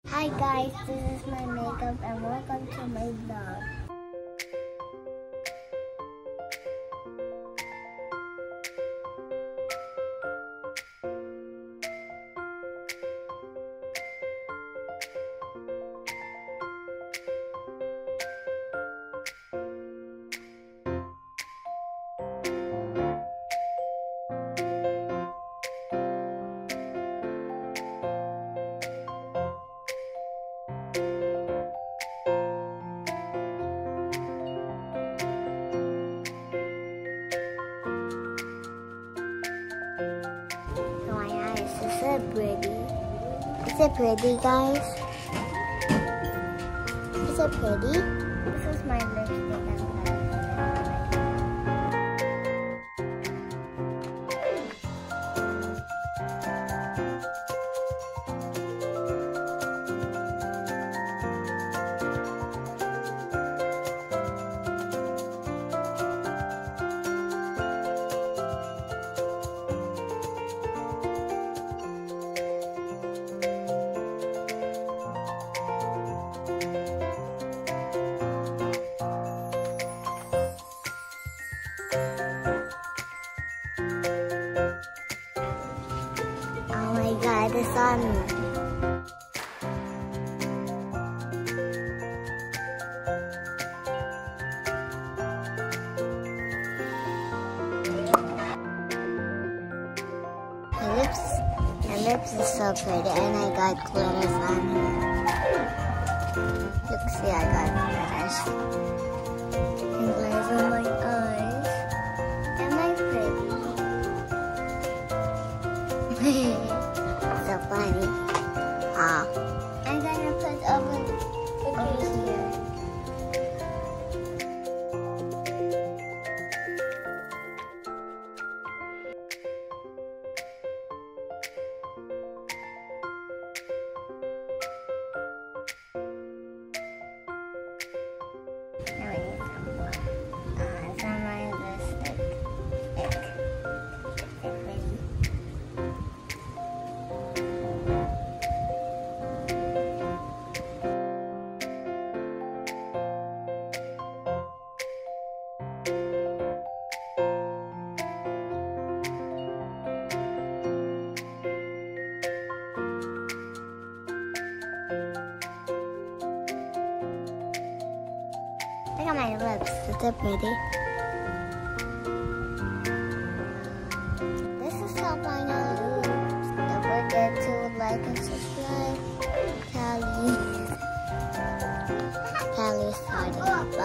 Hi guys, this is my makeup and welcome to my vlog. Is it pretty? Is it pretty, guys? Is it pretty? This is my lipstick. Oh my god, the sun. My lips is so pretty, and I got glitters on here. Look, see, I got glitters. And glitters on my eyes. Am I pretty? So funny. I'm gonna put over here. Now we need some more. Some my lipstick. Look at my lips. Is it pretty? This is so final. Don't forget to like and subscribe. Calli. Calli's starting.